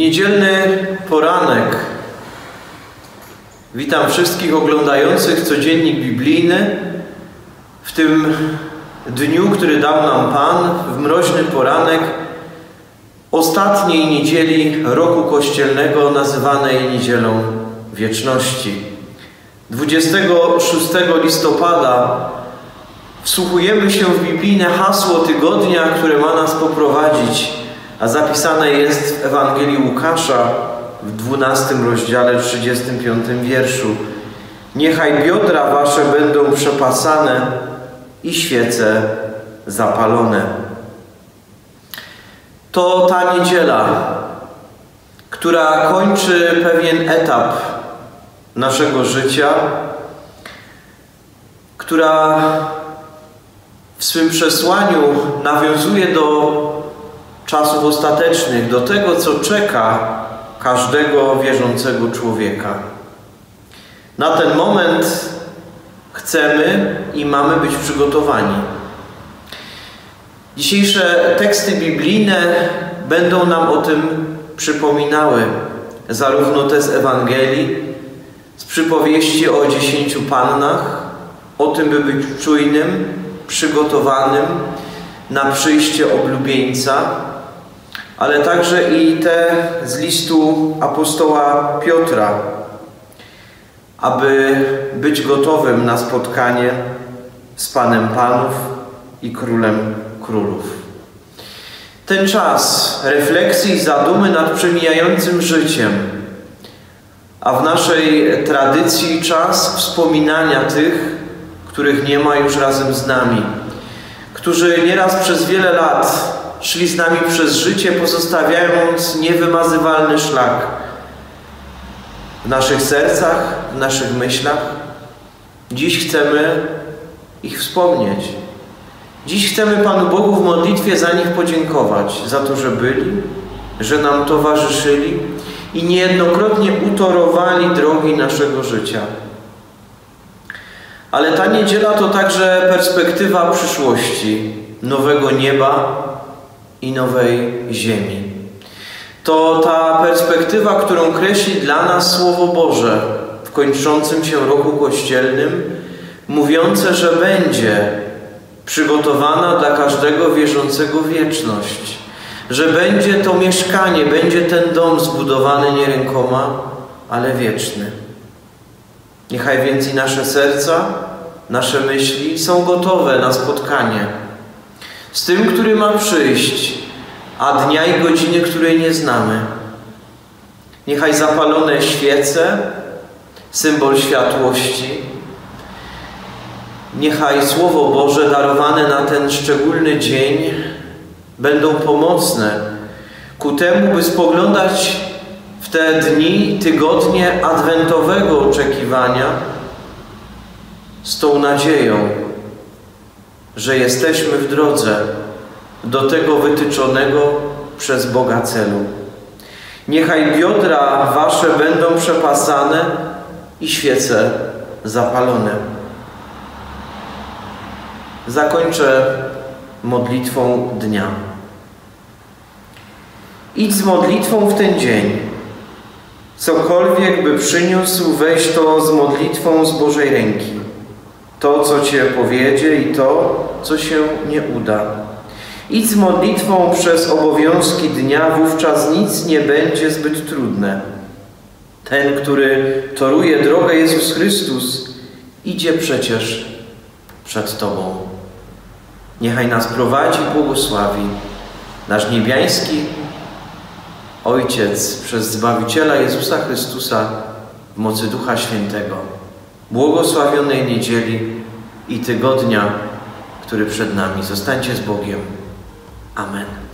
Niedzielny poranek. Witam wszystkich oglądających codziennik biblijny w tym dniu, który dał nam Pan, w mroźny poranek ostatniej niedzieli roku kościelnego, nazywanej Niedzielą Wieczności. 26 listopada wsłuchujemy się w biblijne hasło tygodnia, które ma nas poprowadzić, a zapisane jest w Ewangelii Łukasza w 12 rozdziale, 35 wierszu. Niechaj biodra wasze będą przepasane i świece zapalone. To ta niedziela, która kończy pewien etap naszego życia, która w swym przesłaniu nawiązuje do czasów ostatecznych, do tego, co czeka każdego wierzącego człowieka. Na ten moment chcemy i mamy być przygotowani. Dzisiejsze teksty biblijne będą nam o tym przypominały, zarówno te z Ewangelii, z przypowieści o 10 pannach, o tym, by być czujnym, przygotowanym na przyjście oblubieńca, ale także i te z listu apostoła Piotra, aby być gotowym na spotkanie z Panem Panów i Królem Królów. Ten czas refleksji i zadumy nad przemijającym życiem, a w naszej tradycji czas wspominania tych, których nie ma już razem z nami, którzy nieraz przez wiele lat szli z nami przez życie, pozostawiając niewymazywalny szlak w naszych sercach, w naszych myślach. Dziś chcemy ich wspomnieć. Dziś chcemy Panu Bogu w modlitwie za nich podziękować, za to, że byli, że nam towarzyszyli i niejednokrotnie utorowali drogi naszego życia. Ale ta niedziela to także perspektywa przyszłości, nowego nieba i nowej ziemi. To ta perspektywa, którą kreśli dla nas Słowo Boże w kończącym się roku kościelnym, mówiące, że będzie przygotowana dla każdego wierzącego wieczność, że będzie to mieszkanie, będzie ten dom zbudowany nie rękoma, ale wieczny. Niechaj więc i nasze serca, nasze myśli są gotowe na spotkanie z tym, który ma przyjść, a dnia i godziny, której nie znamy. Niechaj zapalone świece, symbol światłości, niechaj Słowo Boże darowane na ten szczególny dzień będą pomocne ku temu, by spoglądać w te dni, tygodnie adwentowego oczekiwania z tą nadzieją, że jesteśmy w drodze do tego wytyczonego przez Boga celu. Niechaj biodra wasze będą przepasane i świece zapalone. Zakończę modlitwą dnia. Idź z modlitwą w ten dzień. Cokolwiek by przyniósł, weź to z modlitwą z Bożej ręki. To, co Cię powiedzie i to, co się nie uda. Idź z modlitwą przez obowiązki dnia, wówczas nic nie będzie zbyt trudne. Ten, który toruje drogę, Jezus Chrystus, idzie przecież przed Tobą. Niechaj nas prowadzi i błogosławi nasz niebiański Ojciec przez Zbawiciela Jezusa Chrystusa w mocy Ducha Świętego. Błogosławionej niedzieli i tygodnia, który przed nami. Zostańcie z Bogiem. Amen.